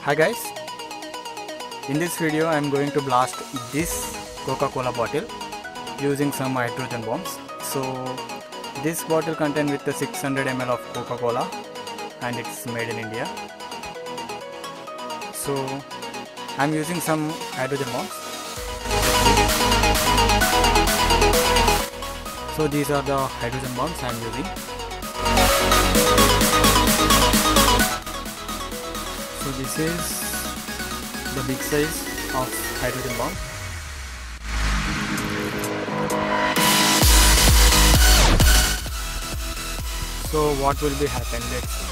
Hi guys, in this video I am going to blast this Coca-Cola bottle using some hydrogen bombs. So this bottle contains with the 600 ml of Coca-Cola and it's made in India. So I am using some hydrogen bombs. So these are the hydrogen bombs I am using. So this is the big size of hydrogen bomb. So what will be happen? Let's see.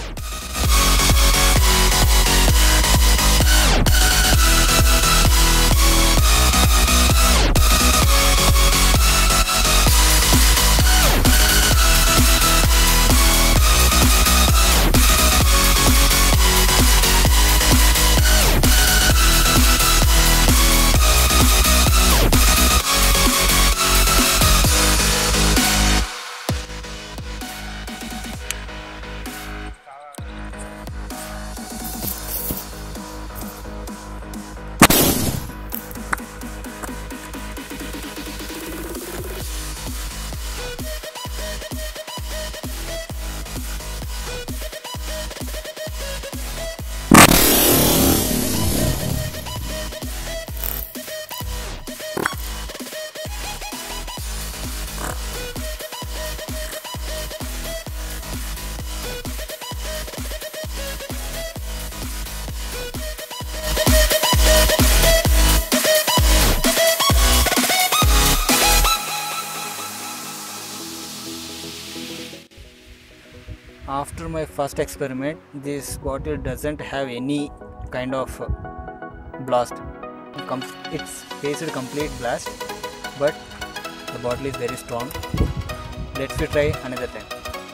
After my first experiment, this bottle doesn't have any kind of blast. It's faced complete blast, but the bottle is very strong. Let's try another time.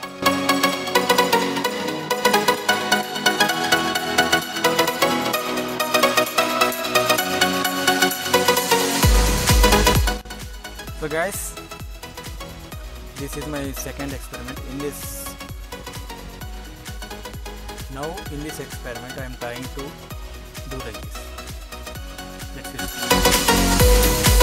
So guys, this is my second experiment. Now in this experiment I am trying to do like this. Let's see.